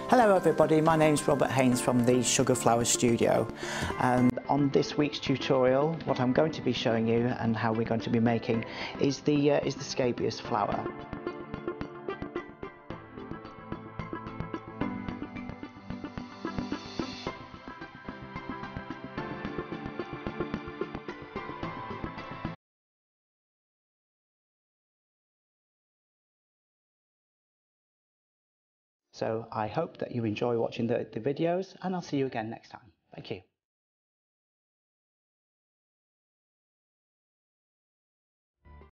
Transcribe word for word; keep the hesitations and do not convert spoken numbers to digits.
Hello everybody, my name's Robert Haynes from the Sugar Flower Studio, and on this week's tutorial what I'm going to be showing you and how we're going to be making is the, uh, is the Scabious flower. So I hope that you enjoy watching the, the videos, and I'll see you again next time. Thank you.